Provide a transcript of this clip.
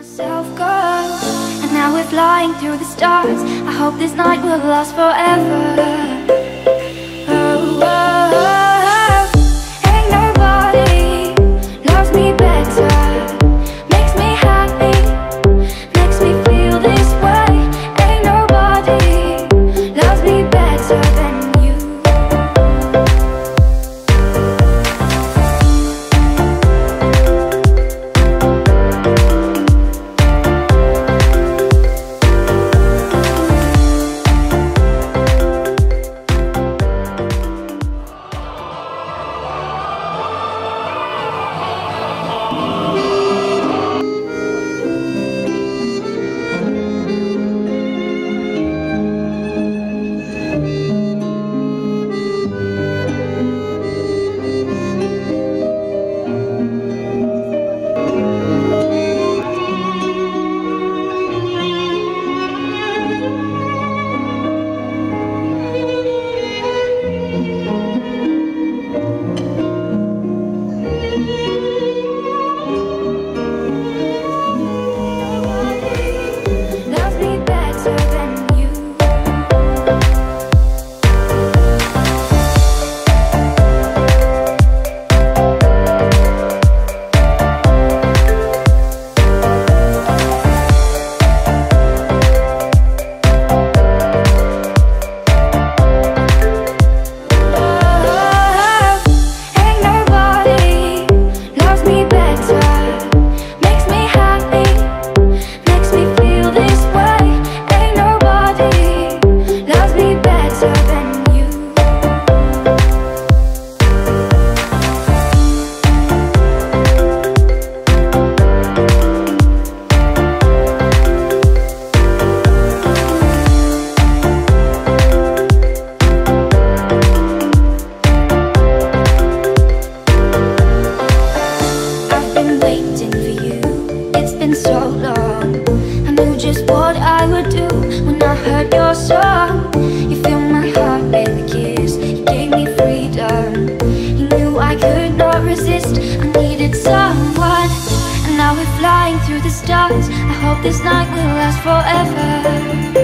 myself go, and now we're flying through the stars. I hope this night will last forever. Oh, oh, oh. Ain't nobody loves me better, makes me happy, makes me feel this way. Ain't nobody loves me better than you. So long, I knew just what I would do when I heard your song. You filled my heart with a kiss, you gave me freedom. You knew I could not resist, I needed someone. And now we're flying through the stars. I hope this night will last forever.